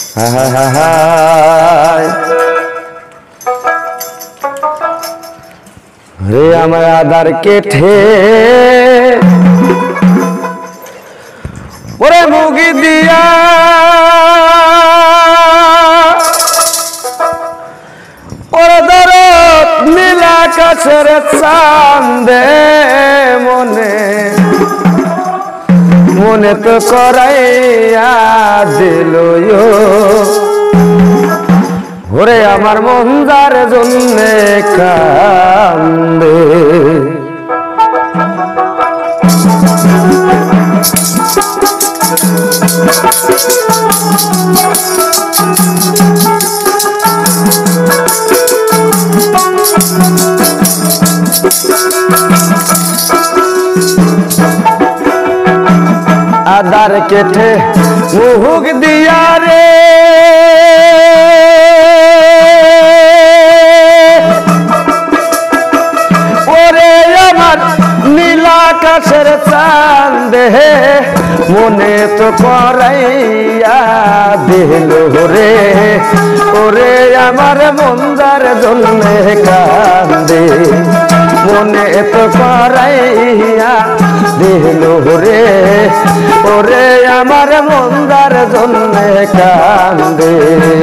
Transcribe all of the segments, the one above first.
রে আমার আদার কেঠে ওরে মুগি দিয়া ওরে দরদ নীলা কাছের চাঁদে মনে মনে তো করাইয়া দিল ওরে আমার মন যার জন্যে কান্দে আদার কেটে মুহুক দিয়া রে ওরে আমার নীলা আকাশের চাঁদে মনে তো করাইয়া দিল রে ওরে আমার মন্দার জন্যে কান্দে মনে তো করাইয়া দিল রে ওরে আমার মন্দার জন্যে কান্দে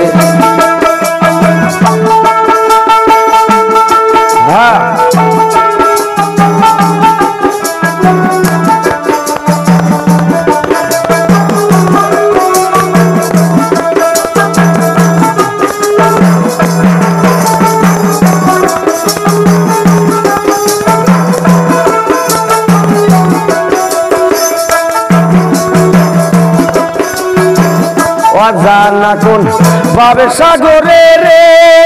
অজানা কোন ভাবে সাগরে রে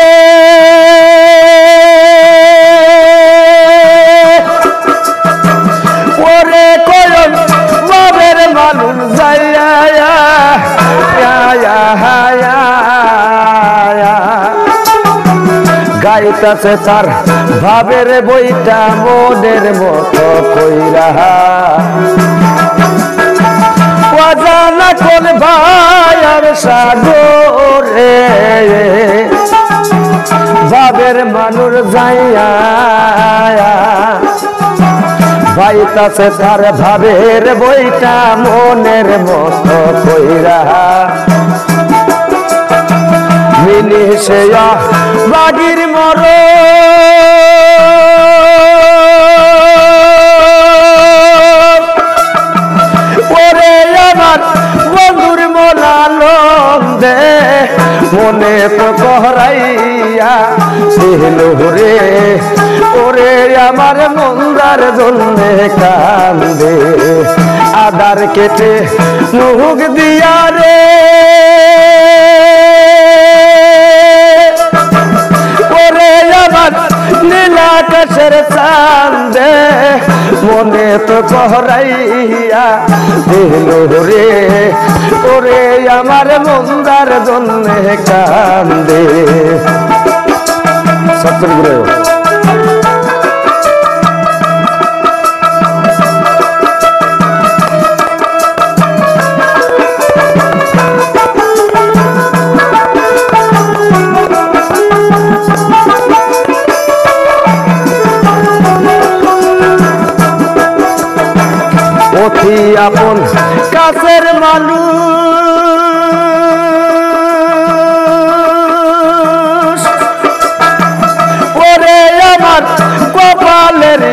ওরে কয়ন ভাবের মানুষ যাইয়া গাইতাছে তার ভাবের বইটা মনের মতো কইরা অজানা কোন ভাইয়ার সাগরে ভাবের মানুষ যাইয়া ভাইতাছে তার ভাবের বইটা মনের মতো কইরা মিলিছে বাগির মর মনে তো করাইয়া দিল রে ওরে আমার মন্দার জন্যে কান্দে আদার কেটে মুখ দিয়া রে ওরে আমার নীলা আকাশের চাঁদে মনে তো করাইয়া দিল রে ওরে আমার মন্দার জন্যে কান্দে সত্তর গুলো অতি আপন কাছের মানুষ ওরে আমার কপালের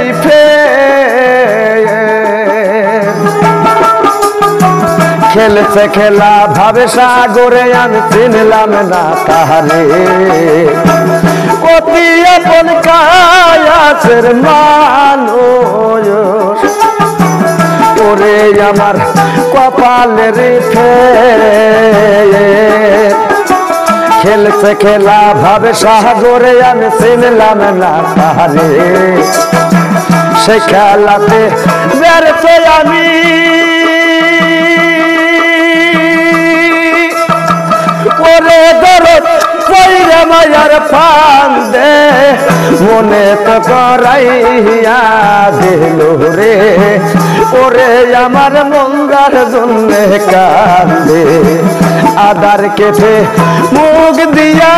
খেলছে খেলা ভাবে সাগরে আমি চিনলাম না তাহারে অতি আপন কাছের মানুষ ওরে আমার কপালের খেলছে খেলা ভাবে সাগরে আমি চিনলাম না তাহারে সে খেলাতে ব্যর্থ আমি ওরে দরদ কইরা মায়ার ফান্দে মনে তো করাইয়া দিল রে ওরে আমার মন্দার জন্যে কান্দে আদার কেটে মুখ দিয়া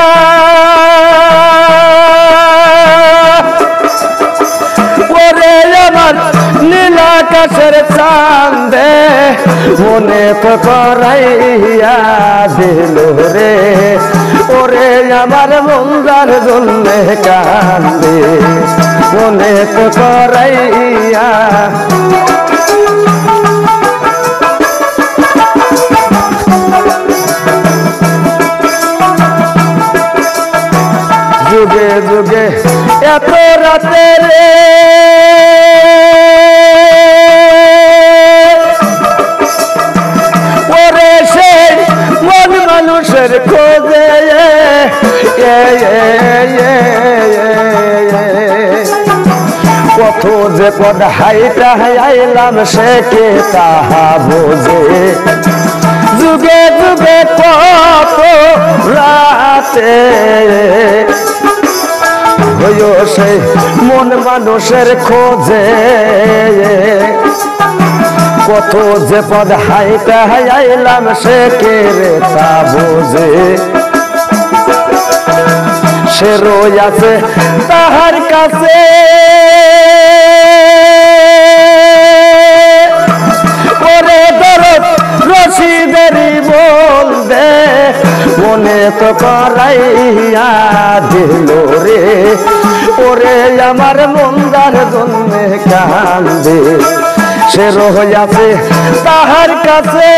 ওরে আমার নীলাকাশের চাঁদে মনে তো করাইয়া দিল রে ওরে আমার মন্দার জন্যে কান্দে মনে তো করাইয়া যুগে যুগে এত রাতে রে ওরে সেই মন মানুষের খোঁজে কত যে পদ হাইটা আইলাম সে কে তাহা বোঝে যুগে যুগে কত রাতে হইও সেই মন মানুষের খোঁজে কত যে পদ হাইটা আইলাম সে কে রে তা বোঝে সে রই আছে তাহার কাছে ওরে দরদ রশিদেরই বলবে মনে তো করাইয়া দিল রে ওরে আমার মন্দার জন্যে কান্দে সে রহিয়াছে তাহার কাছে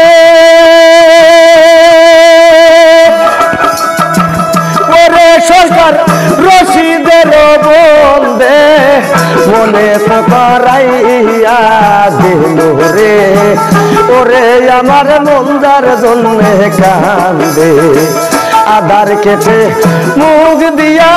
ওরে সরকার রশিদের বলবে মনে তো করাইয়া দিল রে ওরে আমার মন্দার জন্যে কান্দে আধার কেটে মুখ দিয়া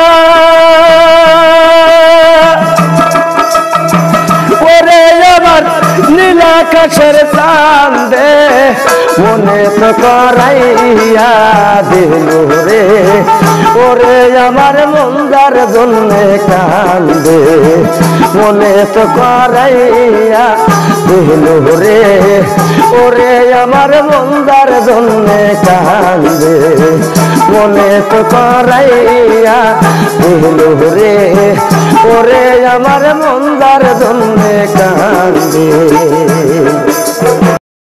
ওরে আমার নীলাকাশের চাঁদে মনে তো করাইয়া দিল রে ওরে আমার মন্দার জন্যে কান্দে মনে তো করাইয়া দিল রে ওরে আমার মন্দার জন্যে কান্দে মনে তো করাইয়া দিল রে ওরে আমার মন্দার জন্যে কান্দে।